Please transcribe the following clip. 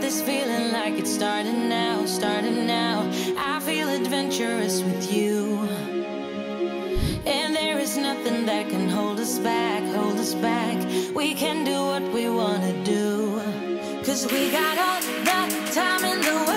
this feeling like it's starting now, starting now. I feel adventurous with you, and there is nothing that can hold us back, hold us back. We can do what we wanna do, 'cause we got all the time in the world.